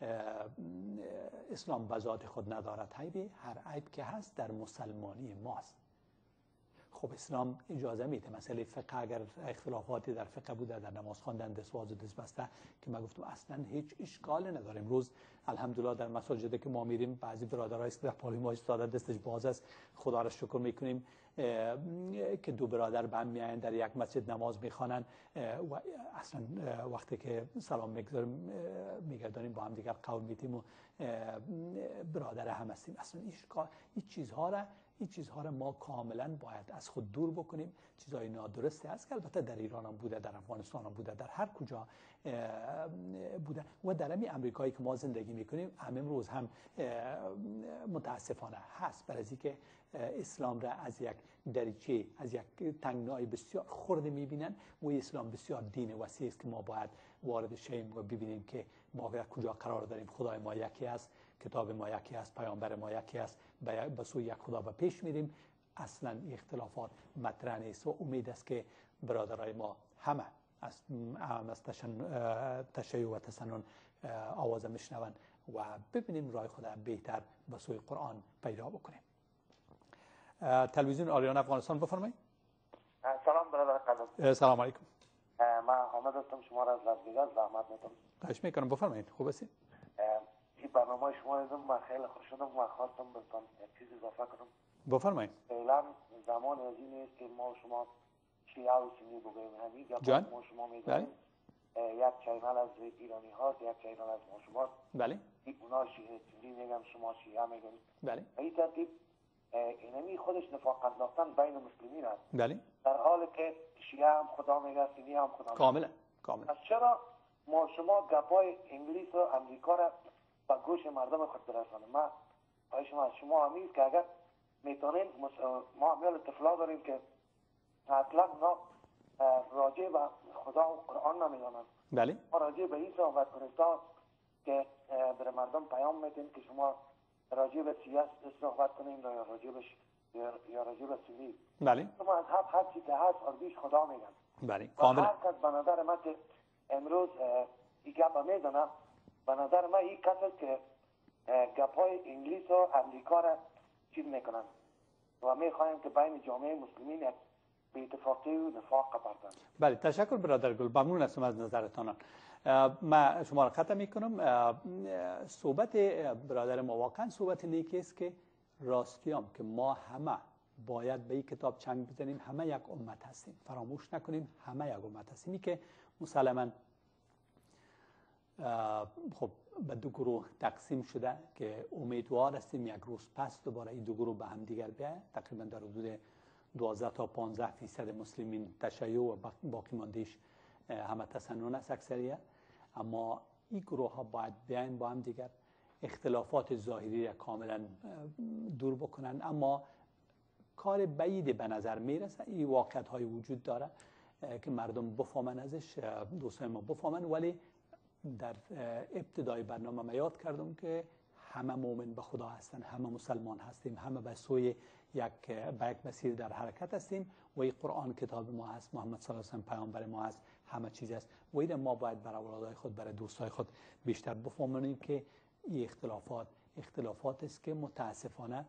اسلام به ذات خود ندارد عیبی، هر عیب که هست در مسلمانی ماست. خب اسلام اجازه میده مسئله فقه، اگر اختلافاتی در فقه بوده، در نماز خواندن، دستواز و دست بسته، که من گفتم اصلا هیچ اشکال نداره. امروز الحمدلله در مساجد که ما میریم، بعضی برادرها است در پای ما ایستاده دستش باز است، خدا را شکر میکنیم که دو برادر به هم میاین در یک مسجد نماز میخوانن و اصلا وقتی که سلام میگردانیم با هم دیگر قول میتیم و برادر هم هستیم. اصلا این چیزها را ما کاملا باید از خود دور بکنیم. چیزهای نادرستی هست که البته در ایران هم بوده، در افغانستان هم بوده، در هر کجا بوده و در همین امریکایی که ما زندگی میکنیم هم امروز هم متاسفانه هست، برای اینکه اسلام را از یک دریچه، از یک تنگنای بسیار خرد میبینن و اسلام بسیار دین وسیع است که ما باید وارد شیم و ببینیم که ما کجا قرار داریم. خدای ما یکی است کتاب ما یکی است، پیامبر ما یکی است، به سوی یک خدا به پیش میریم. اصلا اختلافات مطرح نیست و امید است که برادرای ما همه از تشیع و تسنن آواز میشنوند و ببینیم راه خود بهتر به سوی قرآن پیدا بکنیم. تلویزیون آریان افغانستان بفرمایید. سلام برادر قدم. سلام علیکم. من حامد هستم، شما را از لاس وگاس زحمت می‌کنم. خواهش میکنم بفرمایید. خوب هستید؟ این برنامه شما رو دیدم، من خیلی خوش شدم و خواستم بهتون یک چیز اضافه کنم. بفرمایید. فعلا زمان از این است که ما شما شیعه و سنی بگوییم. همین جان؟ ما شما می‌دونیم یک چینل از ایرانی هاست، یک چینل از ما شما. بله. اونا شیعه سنی میگن، شما شیعه میگن. بله. این ترتیب اینمی خودش نفاق انداختن بین مسلمین است. بله. در حالی که شیعه هم خدا میگه، سنی هم خدا میگه. کاملا. از چرا ما شما گپای انگلیس و امریکا را به گوش مردم خود برسانیم؟ ما خواهش از شما همین که اگر میتونین، ما میل طفلا داریم که اصلا اونا راجع به خدا و قرآن نمیدانند. بله. ما راجع به این صحبت کنیم که بر مردم پیام میدیم که شما راجع به سیاست صحبت کنیم یا راجع به سنی. بله. شما از هر چی که هست آردیش خدا میگن. بله. کاملا. هر کس به نظر من که امروز این گپ میزنه، به نظر من این کس است که گپ‌های انگلیس و امریکا را چیز میکنن و میخوایم که بین جامعه مسلمین یک بی‌اتفاقی و نفاق بردارن. بله، تشکر برادر گل، ممنون هستم از نظرتان. من شما را قطع میکنم. صحبت برادر ما واقعا صحبت نیکی است که راستیام که ما همه باید به این کتاب چنگ بزنیم. همه یک امت هستیم، فراموش نکنیم همه یک امت هستیم. که مسلماً خب به دو گروه تقسیم شده که امیدوار هستیم یک روز پس دوباره این دو گروه به هم دیگر بیاید. تقریبا در حدود 12 تا 15% مسلمین تشیع و باقی ماندیش همه تسنن است اکثریت. اما این گروه ها باید بیاین با هم دیگر، اختلافات ظاهری را کاملا دور بکنن. اما کار بعید به نظر میرسه، این واقعیت های وجود داره که مردم بفهمن ازش، دوستای ما بفهمن. ولی در ابتدای برنامه ما یاد کردم که همه مؤمن به خدا هستن، همه مسلمان هستیم، همه به سوی یک مسیر در حرکت هستیم و این قرآن کتاب ما هست، محمد صلی الله علیه و آله پیامبر ما هست، همه چیز است. و این ما باید برای اولادای خود، برای دوستای خود بیشتر بفهمونیم که این اختلافات است که متاسفانه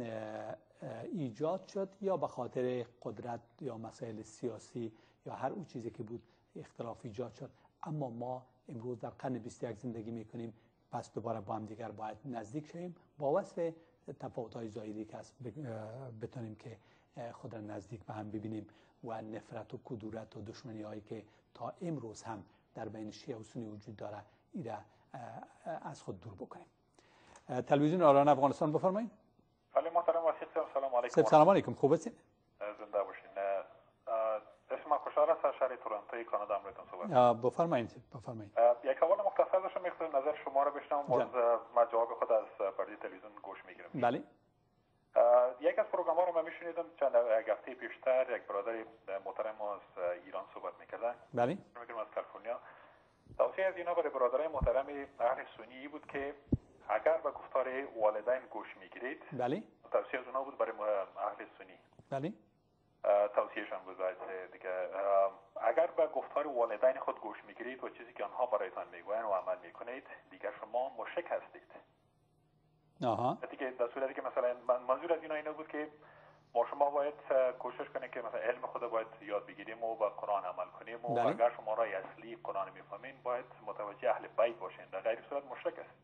ایجاد شد یا به خاطر قدرت یا مسائل سیاسی یا هر اون چیزی که بود اختلاف ایجاد شد. اما ما امروز در قرن 21 زندگی میکنیم، پس دوباره با هم دیگر باید نزدیک شویم، با وصف تفاوت‌های ظاهری که هست بتونیم که خود را نزدیک به هم ببینیم و نفرت و کدورت و دشمنی هایی که تا امروز هم در بین شیعه و سنی وجود داره ایره از خود دور بکنیم. تلویزیون آریان افغانستان بفرمایید. خیلی محترم واسیق صاحب، سلام علیکم. سلام علیکم، خوب هستید؟ زنده باشین. اسم من خوشحال است، از شهر تورنتو کانادا امریکا صحبت. بفرمایید. یک اول مختصر داشتم می‌خواستم نظر شما رو بشنوم، باز من جواب خود از پرده تلویزیون گوش میگیرم. بله. یک از پروگرام‌ها رو من میشنیدم چند هفته پیشتر یک برادر محترم از ایران صحبت می‌کردن. بله. میگم از کالیفرنیا. توصیه از اینا برای برادرای محترم اهل سنی بود که اگر به گفتار والدین گوش میگیرید. بله. توصیه از اونا بود برای اهل سنی. بله. توصیهشان بود دیگه، اگر به گفتار والدین خود گوش میگیرید و چیزی که آنها برایتان میگویند و عمل میکنید، دیگر شما مشرک هستید. دیگه در صورتی که مثلا منظور از اینا بود که ما شما باید کوشش کنیم که مثلا علم خود باید یاد بگیریم و با قرآن عمل کنیم و اگر شما رای اصلی قرآن میفهمین باید متوجه اهل بیت باشین، در غیر صورت مشرک است.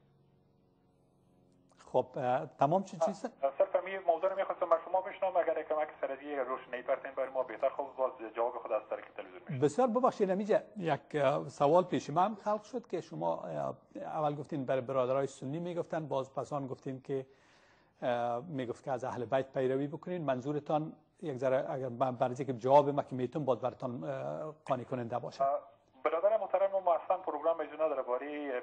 خب تمام چیز صرف همین موضوع رو می‌خواستم از شما بشنوم، اگر کمک سردی روشنی پرتین برای ما بهتر. خب باز جواب خود از طریق تلویزیون میشه. بسیار ببخشید، نمیشه یک سوال پیش من خلق شد که شما اول گفتین برای برادرای سنی میگفتن، باز پسان گفتین که میگفت که از اهل بیت پیروی بکنین. منظورتان یک ذره اگر برای که جواب ما که میتون باز براتون قانع کننده باشه. برادر محترم ما اصلا پروگرام اجازه داره باری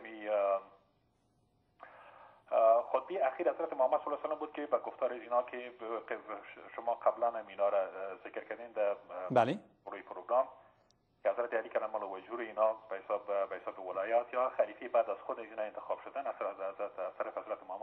خطبه اخیر حضرت محمد صلی الله علیه و آله بود که با گفتار اینا که شما قبلا هم اینا را ذکر کردین در روی پروگرام که حضرت علی کرم الله وجهه اینا به حساب ولایات یا خلیفه بعد از خود اینا انتخاب شدن از طرف حضرت محمد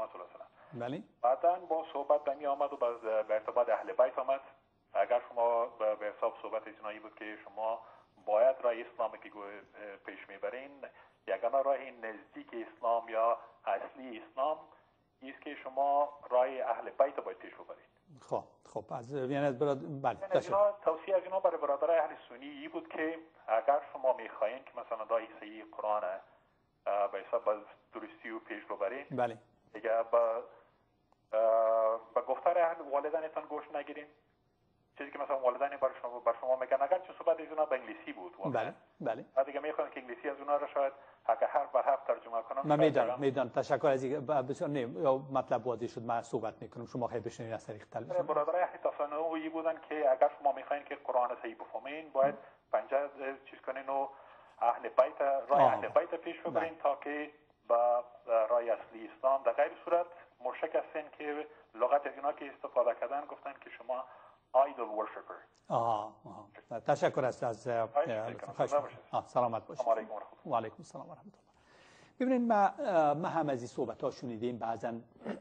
بله. بعداً با صحبت دمی آمد و به ارتباط اهل بیت آمد. اگر شما به حساب صحبت ایشون بود که شما باید راه اسلام که پیش میبرین یگانه راه نزدیک اسلام یا اصلی اسلام است که شما راه اهل بیت باید پیش ببرید. خب از یعنی از بله توصیه از اینا برای برادرای اهل سنی ای بود که اگر شما میخواین که مثلا راه صحیح قرآن به حساب درستی و پیش ببرین، بله، دیگه با گفتار اهل والدینتان گوش نگیرین. چیزی که مثلا والدین بر شما میگن، اگر چه صحبت از اونا به انگلیسی بود بله بله، دیگه میخوان که انگلیسی از اونا رو شاید اگه حرف بر حرف ترجمه کنم. من میدونم تشکر از اینکه بسیار یا مطلب واضح شد. من صحبت میکنم شما خیلی بشنوید از طریق تلویزیون. برادرای اهل تصنعی بودن که اگر شما میخواین که قرآن صحیح بفهمین باید پنجه چیز کنین و اهل بیت راه اهل بیت پیش ببرین تا که با راه اصلی اسلام. در غیر صورت مشرک هستین که لغت از اینا که استفاده کردن گفتن که شما idol worshipper. تشکر از سلامت باشید. و علیکم السلام و رحمت الله. ببینید ما هم از این صحبت ها شنیدیم بعضا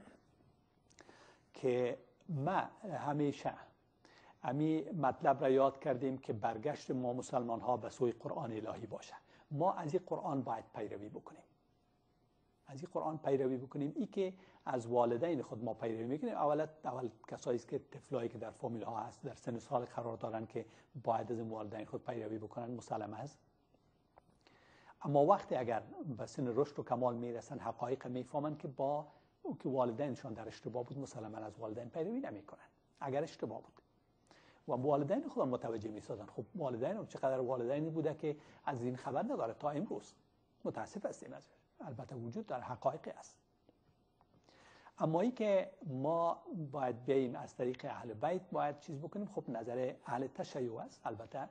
که ما همیشه امی مطلب را یاد کردیم که برگشت ما مسلمان ها به سوی قرآن الهی باشه. ما از این قرآن باید پیروی بکنیم. از این قرآن پیروی بکنیم. ای که از والدین خود ما پیروی میکنیم. اول کسایی است که طفلایی که در فامیل ها هست در سن سال قرار دارن که باید از والدین خود پیروی بکنن، مسلم است. اما وقتی اگر به سن رشد و کمال میرسن حقایق میفهمن که با که والدینشان در اشتباه بود، مسلما از والدین پیروی نمیکنن اگر اشتباه بود و والدین خودم متوجه میسازن. خب والدین چقدر والدینی بوده که از این خبر نداره تا امروز. متاسف هستیم از البته وجود در حقایقی است. اما ای که ما باید بیاییم از طریق اهل بیت باید چیز بکنیم. خب نظر اهل تشیع است البته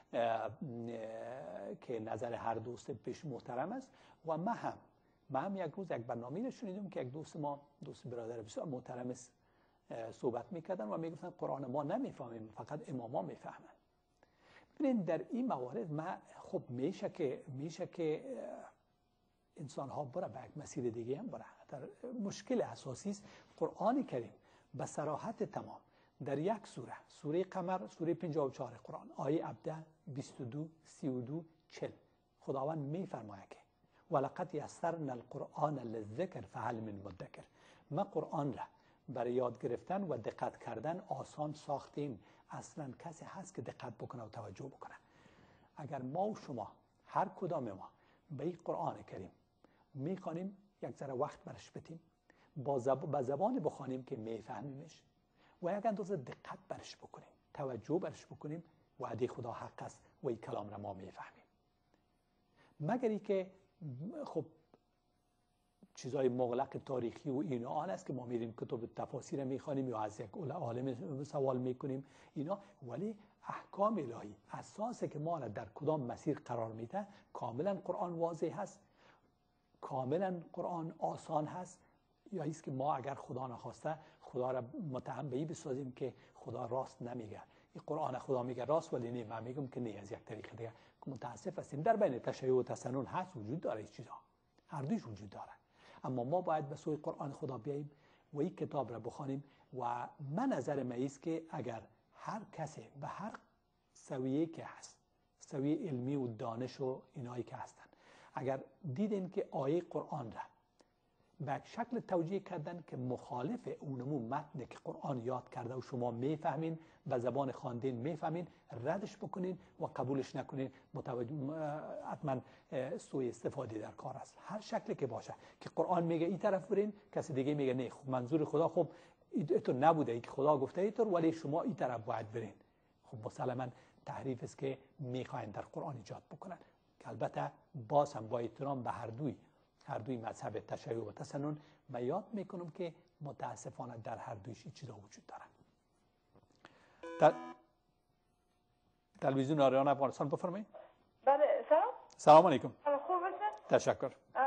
که نظر هر دوست پیش محترم است. و ما هم یک روز یک برنامه رو شنیدم که یک دوست برادر بسیار محترم است صحبت میکردن و میگفتن قرآن ما نمیفهمیم، فقط اماما میفهمن. ببینید در این موارد ما خب میشه که انسان ها بره به یک مسیر دیگه هم بره. در مشکل اساسی است قرآن کریم به صراحت تمام در یک سوره قمر، سوره 54 قرآن، آیه 17 22 32 40 خداوند میفرماید که ولقد یسرنا القرآن للذکر فهل من مدکر. ما قرآن را برای یاد گرفتن و دقت کردن آسان ساختیم. اصلا کسی هست که دقت بکنه و توجه بکنه. اگر ما و شما هر کدام ما به این قرآن کریم میخوانیم، یک ذره وقت برش بدیم، با زبان بخوانیم که میفهمیمش و یک اندازه دقت برش بکنیم، توجه برش بکنیم، وعده خدا حق است و این کلام را ما میفهمیم. مگری که خب چیزای مغلق تاریخی و اینا آن است که ما میریم کتب تفاسیر میخوانیم یا از یک عالم سوال میکنیم اینا، ولی احکام الهی اساسی که ما را در کدام مسیر قرار میده کاملا قرآن واضح هست، کاملا قرآن آسان هست. یا ایست که ما اگر خدا نخواسته خدا را متهم به این بسازیم که خدا راست نمیگه، این قرآن خدا میگه راست ولی نه، من میگم که نه از یک طریق دیگه. متاسف هستیم در بین تشیع و تسنن هست، وجود داره این چیزها، هر دویش وجود داره. اما ما باید به سوی قرآن خدا بیاییم و این کتاب را بخوانیم. و من نظر من است که اگر هر کسی به هر سویه که هست، سویه علمی و دانش و اینایی که هستن، اگر دیدین که آیه قرآن را به شکل توجیه کردن که مخالف اونمون متن که قرآن یاد کرده و شما میفهمین، به زبان خواندین میفهمین، ردش بکنین و قبولش نکنین. حتما سوء استفاده در کار است. هر شکلی که باشه که قرآن میگه این طرف برین، کسی دیگه میگه نه خب منظور خدا خب اینطور نبوده، ای که خدا گفته اینطور ولی شما این طرف باید برین. خب مسلما تحریف است که میخواین در قرآن ایجاد بکنن. که البته باز هم با احترام به هر دوی مذهب تشیع و تسنن من یاد میکنم که متاسفانه در هر دویش این چیزا وجود دارن. تلویزیون آریان افغانستان بفرمایید. بله سلام. سلام علیکم. خوب هستین؟ تشکر.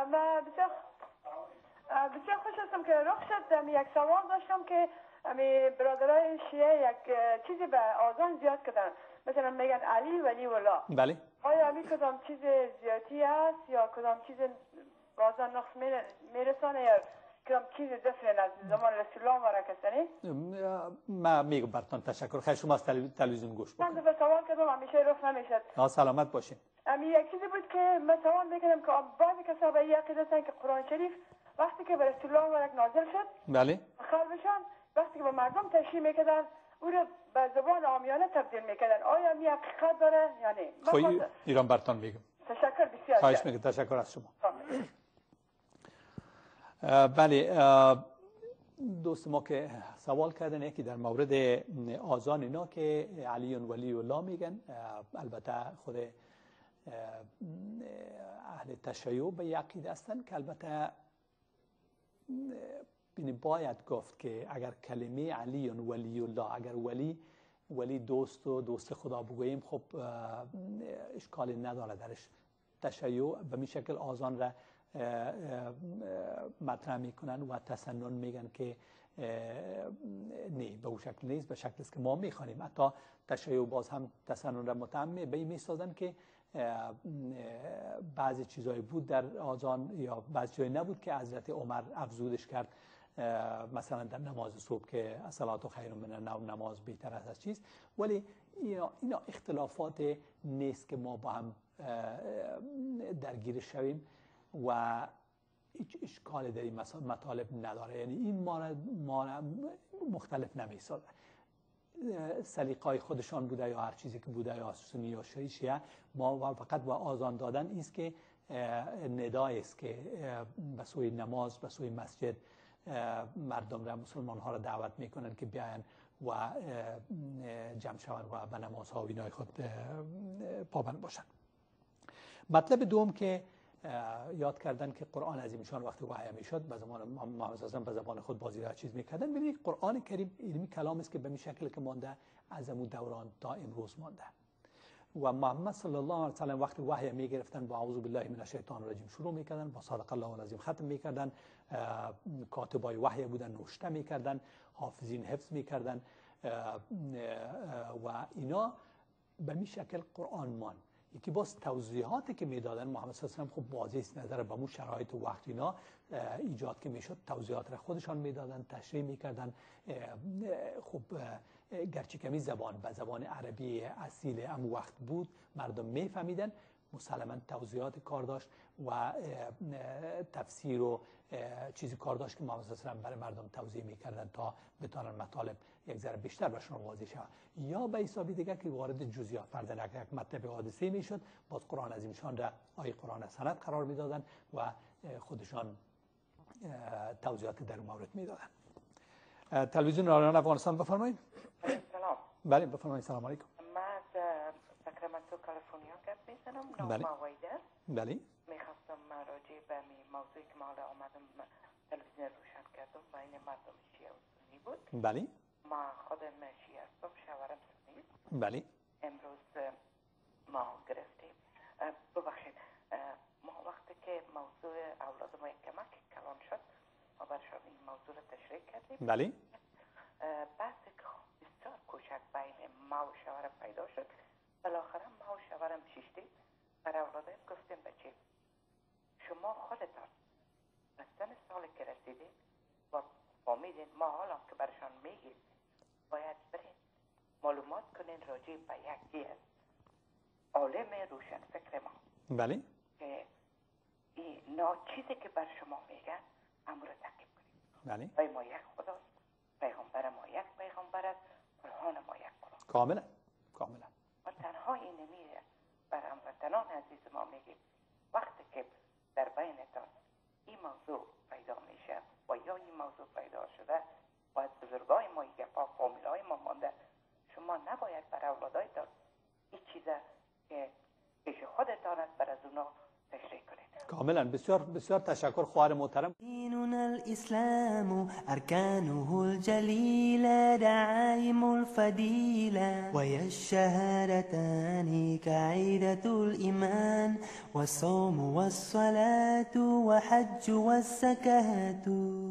بسیار خوش هستم که رخ شد. یک سوال داشتم که برادرای شیعه یک چیزی به آذان زیاد کردن، مثلا میگن علی ولی ولا. بله. آیا علی کدام چیز زیادی است یا کدام چیز بازان نقص میرسانه یا کم چیز دفن از زمان رسول الله مرکزنی؟ ما میگم براتون تشکر. خیلی شما از تلویزیون گوش بکنید. من دفعه سوال کردم همیشه رفت نمیشد. سلامت باشین. یک چیزی بود که من سوال میکنم که بعضی کسا به این عقیده هستند که قرآن شریف وقتی که به رسول الله مرک نازل شد بله خلبشان وقتی که به مردم تشریح میکردن او رو به زبان عامیانه تبدیل میکردن. آیا این حقیقت داره یا نه؟ خب ایران براتون میگم. تشکر بسیار. خواهش میکنم. تشکر از شما. بله دوست ما که سوال کردن یکی در مورد آذان اینا که علی ولی الله میگن. البته خود اهل تشیع به عقیده هستن که البته باید گفت که اگر کلمه علی ولی الله اگر ولی دوست خدا بگوییم خب اشکالی نداره درش. تشیع به می شکل آذان را مطرح میکنن و تسنن میگن که نه به اون شکل نیست، به شکلی است که ما میخوانیم. حتی تشیع باز هم تسنن را متهم به این میسازن که بعضی چیزایی بود در آذان یا بعضی چیزایی نبود که حضرت عمر افزودش کرد، مثلا در نماز صبح که الصلاة خیر من النوم، نماز بهتر است از چیز. ولی اینا اختلافات نیست که ما با هم درگیر شویم و هیچ اشکالی در این مطالب نداره. یعنی این ما مختلف نمیسازه. سلیقه‌های خودشان بوده یا هر چیزی که بوده یا سنی یا شیعه، ما فقط با آذان دادن است که ندای است که به سوی نماز به سوی مسجد مردم را مسلمان ها را دعوت میکنن که بیاین و جمع شوند و به نمازها و اینای خود پابند باشند. مطلب دوم که یاد کردن که قرآن عظیمشان وقتی وحی میشد به زمان محمد صلی به زبان خود بازی را چیز میکردن. ببینید قرآن کریم علمی کلام است که به این شکل که مانده از اون دوران تا امروز مانده و محمد صلی الله علیه و سلم وقتی وحی میگرفتن با اعوذ بالله من الشیطان الرجیم شروع میکردن، با صادق الله العظیم ختم میکردن، کاتبای وحی بودن نوشته میکردن، حافظین حفظ میکردن و اینا به این شکل قرآن ماند. یکی باز توضیحاتی که میدادن محمد صلی الله علیه و خب واضح است نظر به اون شرایط و وقت اینا ایجاد که میشد توضیحات را خودشان میدادن، تشریح میکردن. خب گرچه کمی زبان به زبان عربی اصیل ام وقت بود مردم میفهمیدن، مسلما توضیحات کار داشت و تفسیر و چیزی کار داشت که محمد صلی الله علیه و برای مردم توضیح میکردن تا بتونن مطالب یک ذره بیشتر براشون واضح شود. یا به حسابی دیگه که وارد جزئیات فرضاً یک مطلب حادثه میشد باز قرآن عظیمشان را آیه قرآن سند قرار میدادن و خودشان توضیحات در اون مورد میدادن. تلویزیون رادیو افغانستان بفرمایید. سلام. بله بفرمایید. سلام علیکم. من از ساکرامنتو کالیفرنیا گپ میزنم. نام وایده. بله. میخواستم راجع به موضوعی که ما آمدم تلویزیون روشن کردم و این مردم شیعه و سنی بود. بله. ما خودم شیعه هستم، شوهرم سنی. بله. امروز ما گرفتیم. ببخشید ما وقتی که موضوع اولاد ما یک کمک کلان شد ما برشان این موضوع رو تشریح کردیم. بله. بعد که بسیار کوچک بین ما و شوهرم پیدا شد، بالاخره ما و شوهرم شیشتیم برای اولادم گفتیم بچه شما خودتان به سن سالی که رسیدید و فهمیدین ما حالا که برشان میگید باید برین معلومات کنین راجع به یکی از عالم روشن فکر ما. بله. که این چیزی که بر شما میگن امر تعقیب کنید. بله. ما یک خداست، پیغمبر ما یک پیغمبر است، قرآن ما یک قرآن. کاملا کاملا. و تنها این نمیره بر هموطنان عزیز ما میگیم وقتی که در بینتان این موضوع پیدا میشه و یا این موضوع پیدا شده و از بزرگای ما یک پا فامیلای ما مانده، شما نباید بر اولادایتان این چیزه که پیش خودتان است بر از اونا تشریح کنید. کاملا. بسیار بسیار تشکر خواهر محترم. ديننا الإسلام أركانه الجليلة دعائم الفضيلة وهي الشهادتان كعيدة الإيمان والصوم والصلاة وحج والزكاة